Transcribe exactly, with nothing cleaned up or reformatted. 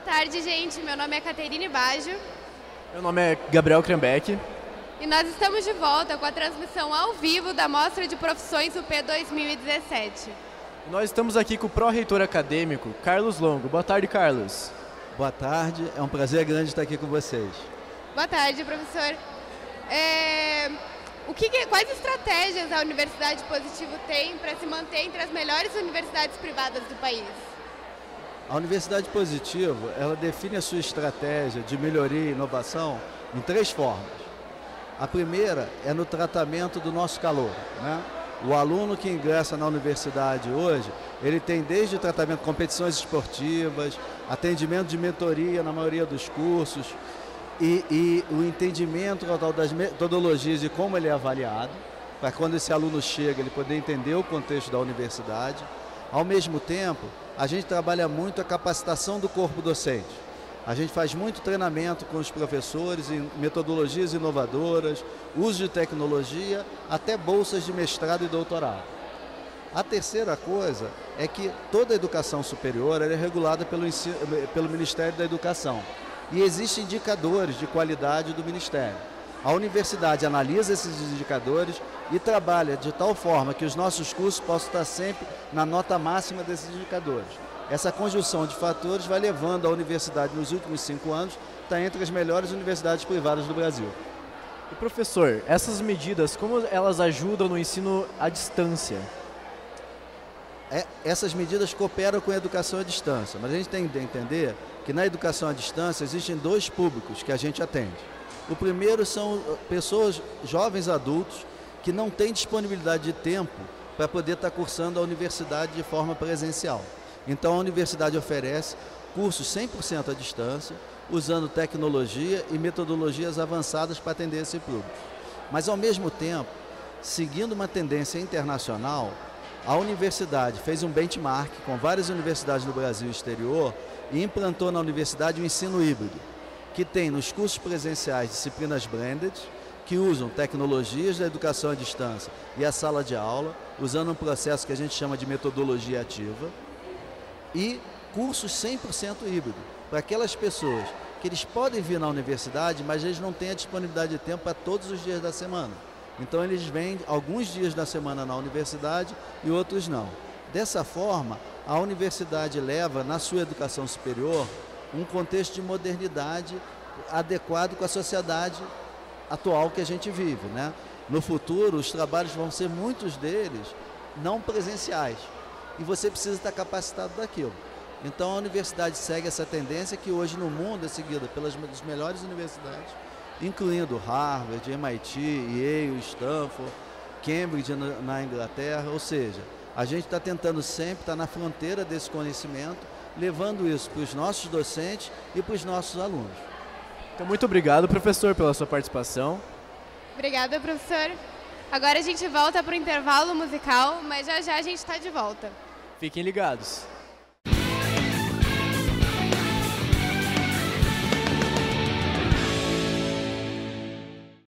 tarde, gente. Meu nome é Caterine Baggio. Meu nome é Gabriel Krembeck. E nós estamos de volta com a transmissão ao vivo da Mostra de Profissões U P dois mil e dezessete. E nós estamos aqui com o pró-reitor acadêmico, Carlos Longo. Boa tarde, Carlos. Boa tarde, é um prazer grande estar aqui com vocês. Boa tarde, professor. É... O que, quais estratégias a Universidade Positivo tem para se manter entre as melhores universidades privadas do país? A Universidade Positivo, ela define a sua estratégia de melhoria e inovação em três formas. A primeira é no tratamento do nosso calouro, né? O aluno que ingressa na universidade hoje, ele tem desde o tratamento de competições esportivas, atendimento de mentoria na maioria dos cursos e, e o entendimento total das metodologias e como ele é avaliado, para quando esse aluno chega ele poder entender o contexto da universidade. Ao mesmo tempo, a gente trabalha muito a capacitação do corpo docente. A gente faz muito treinamento com os professores em metodologias inovadoras, uso de tecnologia, até bolsas de mestrado e doutorado. A terceira coisa é que toda a educação superior é regulada pelo, ensino, pelo Ministério da Educação e existem indicadores de qualidade do Ministério. A universidade analisa esses indicadores e trabalha de tal forma que os nossos cursos possam estar sempre na nota máxima desses indicadores. Essa conjunção de fatores vai levando a universidade, nos últimos cinco anos, a estar entre as melhores universidades privadas do Brasil. E professor, essas medidas, como elas ajudam no ensino à distância? É, essas medidas cooperam com a educação à distância, mas a gente tem que entender que na educação à distância existem dois públicos que a gente atende. O primeiro são pessoas, jovens adultos, que não têm disponibilidade de tempo para poder estar cursando a universidade de forma presencial. Então a universidade oferece cursos cem por cento à distância, usando tecnologia e metodologias avançadas para atender esse público. Mas ao mesmo tempo, seguindo uma tendência internacional, a universidade fez um benchmark com várias universidades no Brasil e exterior e implantou na universidade o ensino híbrido, que tem nos cursos presenciais disciplinas blended, que usam tecnologias da educação à distância e a sala de aula, usando um processo que a gente chama de metodologia ativa, e cursos cem por cento híbrido, para aquelas pessoas que eles podem vir na universidade, mas eles não têm a disponibilidade de tempo para todos os dias da semana. Então eles vêm alguns dias da semana na universidade e outros não. Dessa forma, a universidade leva na sua educação superior um contexto de modernidade adequado com a sociedade atual que a gente vive, né? No futuro, os trabalhos vão ser, muitos deles, não presenciais. E você precisa estar capacitado daquilo. Então a universidade segue essa tendência que hoje no mundo é seguida pelas melhores universidades, incluindo Harvard, M I T, Yale, Stanford, Cambridge na Inglaterra. Ou seja, a gente está tentando sempre estar na fronteira desse conhecimento, levando isso para os nossos docentes e para os nossos alunos. Então, muito obrigado, professor, pela sua participação. Obrigada, professor. Agora a gente volta para o intervalo musical, mas já já a gente está de volta. Fiquem ligados.